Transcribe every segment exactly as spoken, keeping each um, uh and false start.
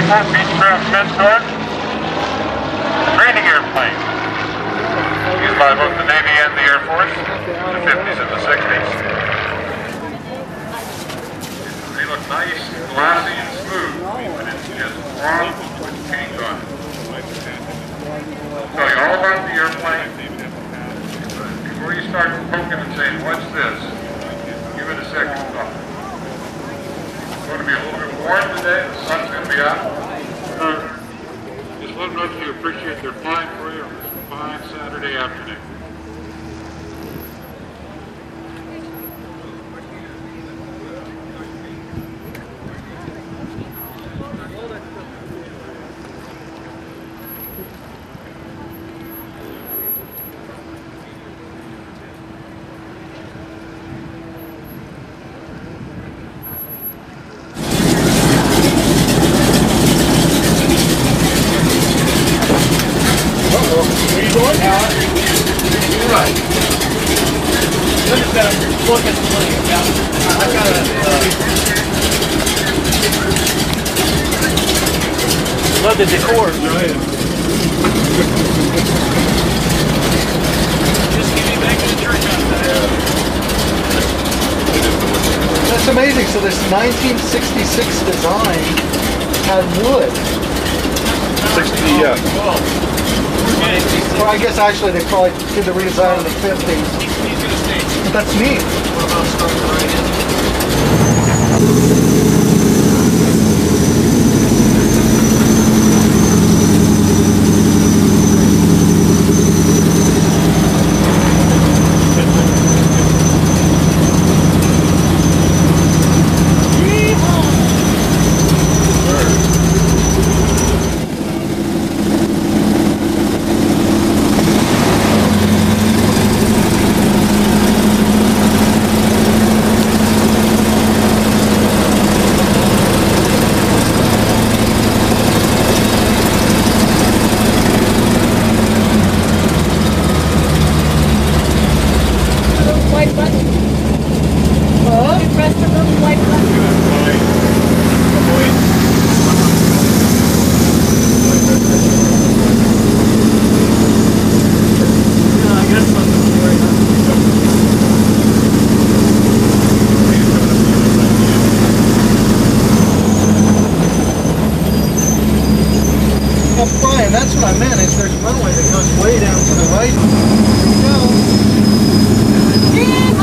four Beechcraft Mentor, training airplane, used by both the Navy and the Air Force in the fifties and the sixties. They look nice, glassy, and smooth, but it's just wrong with paint on it. I'll tell you all about the airplane. But before you start poking and saying, what's this? Give it a second thought. It's going to be a little bit warm today. The sun's going to be out. Uh, just let them know that you appreciate their flying for you on this fine Saturday afternoon. Love the decor. Right. Just give me back to the church outside. That's amazing. So this nineteen sixty-six design had wood. sixty, yeah. Well, I guess actually they probably did the redesign in the fifties. He's gonna stay. But that's neat. What about starting right in? That's what I meant, is there's a runway that goes way down to the right. There you go.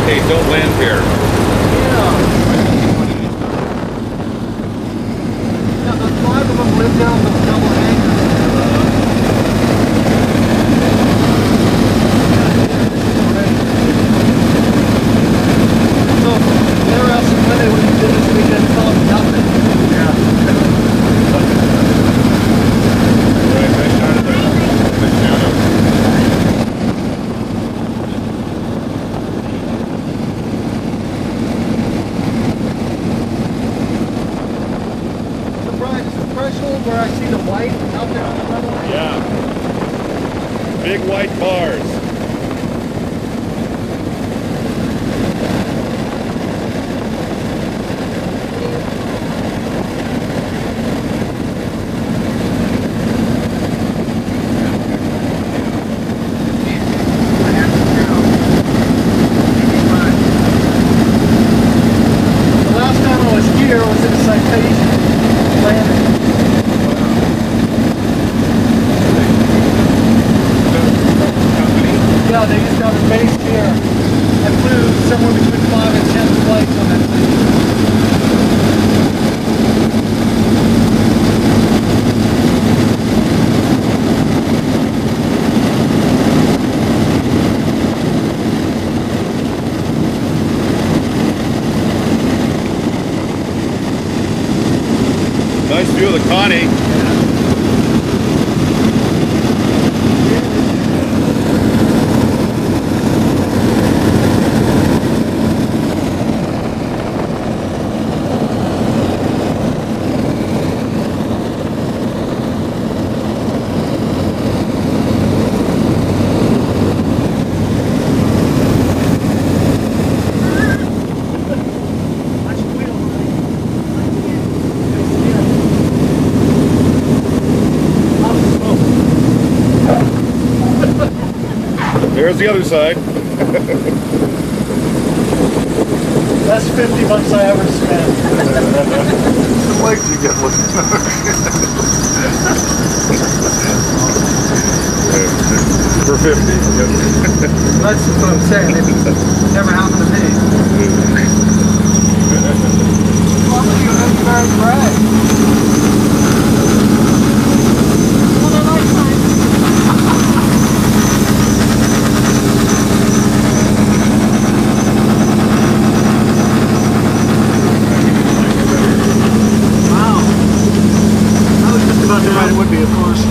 Hey, don't land here. Yeah. Yeah, the five of them live down the double hangers. So they were asking when they would do this weekend, tell them nothing. Yeah. Right, nice shot of the, the shadow. Surprise, the threshold where I see the white out there on the level. Yeah. Big white bars. The last time I was here was in Citation landing. Yeah, they used to have a base here. I flew somewhere between five and ten flights on that thing. Nice view of the Connie. There's the other side. Best fifty bucks I ever spent. Some legs you get looking. For fifty. That's what I'm saying. It never happened to me. Well, you look very bright. Well, they're like mine. It would be, of course.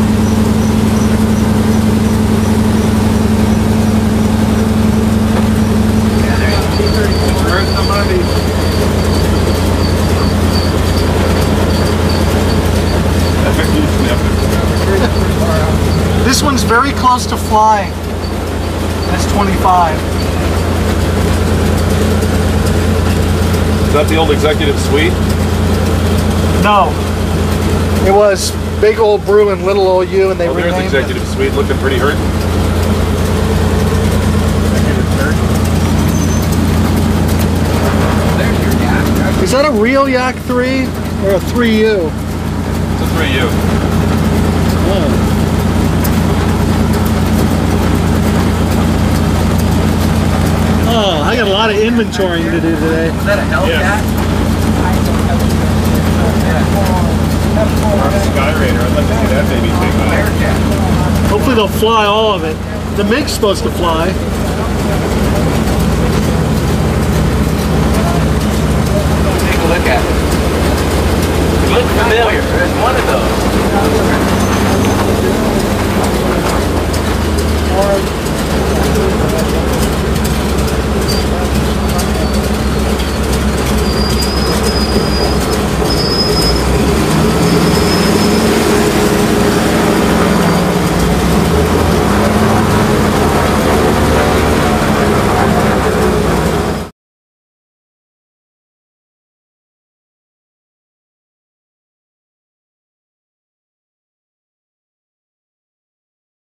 Yeah, there's T thirty-four. Where's the money? This one's very close to flying. That's twenty-five. Is that the old executive suite? No. It was Big Old Brew and Little Old U, and they Oh, there's renamed executive it. suite, looking pretty hurt. Is that a real Yak three or a three U? It's a three U. Oh. Oh, I got a lot of inventorying to do today. Is that a Hellcat? Yeah. Sky Raider, I'd like to see that baby take off. Hopefully they'll fly all of it. The MiG's supposed to fly.